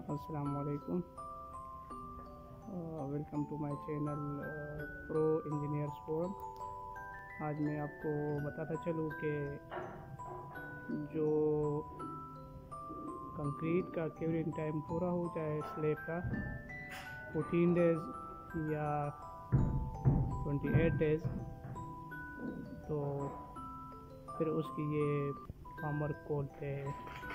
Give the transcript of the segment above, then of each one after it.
अस्सलाम वालेकुम। Welcome to my channel pro engineers forum. आज मैं आपको बताता चलूँ कि जो कंक्रीट का क्यूरिंग टाइम पूरा हो जाए स्लैब का 14 डेज़ या 28 डेज़, तो फिर उसकी ये फार्मर खोलते हैं।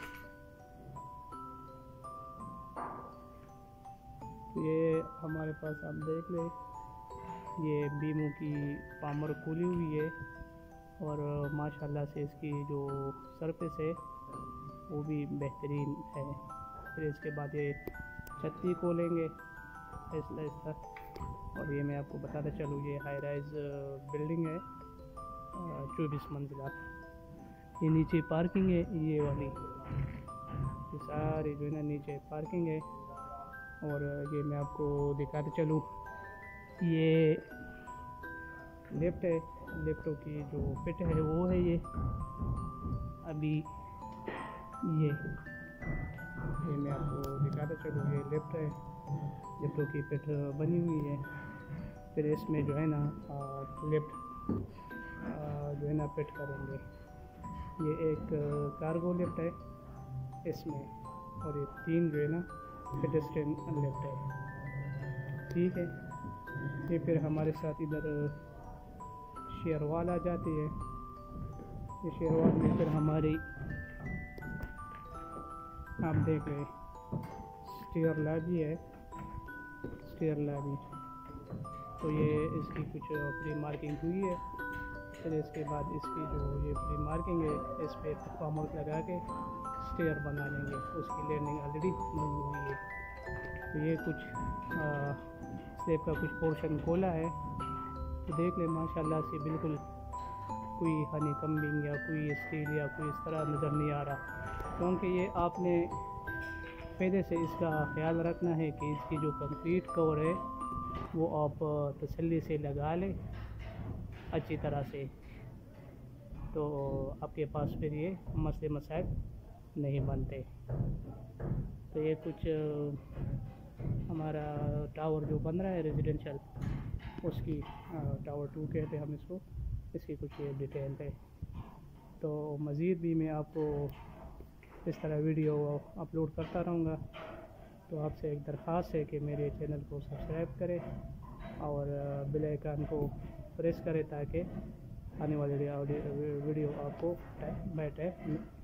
ये हमारे पास आप देख लें, ये बीमों की पामर खुली हुई है और माशाल्लाह से इसकी जो सरफेस है वो भी बेहतरीन है। फिर इसके बाद ये छत्ती खोलेंगे ऐसा ऐसा। और ये मैं आपको बताता चलूँ, ये हाई राइज बिल्डिंग है 24 मंजिला। ये नीचे पार्किंग है, ये वाली ये सारी जो है ना नीचे पार्किंग है। और ये मैं आपको दिखाते चलूँ, ये लिफ्ट है, लिफ्टों की जो फिट है वो है ये अभी ये मैं आपको दिखाते चलूँ, ये लिफ्ट है, लिफ्टों की फिट बनी हुई है। फिर इसमें जो है ना लिफ्ट जो है ना फिट करेंगे। ये एक कार्गो लिफ्ट है इसमें, और ये 3 जो है ना पेडेस्ट्रियन लिफ्ट है। ठीक है, ये फिर हमारे साथ इधर शेरवाल आ जाती है। ये शेरवाल में फिर हमारी आप देख रहे स्टेयर लैबी है, स्टेयर लैबी। तो ये इसकी कुछ प्री मार्किंग हुई है। फिर इसके बाद इसकी जो ये प्री मार्किंग है इस पर परफॉर्मेंस लगा के स्टेयर बना लेंगे। उसकी लैंडिंग ऑलरेडी बनी हुई है। तो ये कुछ स्लैब का कुछ पोर्शन खोला है, तो देख ले माशाल्लाह से बिल्कुल कोई हनी कम्बिंग या कोई स्टील या कोई इस तरह नज़र नहीं आ रहा। क्योंकि ये आपने पहले से इसका ख्याल रखना है कि इसकी जो कंक्रीट कवर है वो आप तसल्ली से लगा लें अच्छी तरह से, तो आपके पास फिर ये मसले मसाइल नहीं बनते। तो ये कुछ हमारा टावर जो बन रहा है रेजिडेंशियल, उसकी टावर 2 कहते हैं हम इसको, इसकी कुछ ये डिटेल है। तो मज़ीद भी मैं आपको इस तरह वीडियो अपलोड करता रहूँगा। तो आपसे एक दरख्वास्त है कि मेरे चैनल को सब्सक्राइब करें और बेल आइकन को प्रेस करें ताकि आने वाली वीडियो आपको टाइम बाय टाइम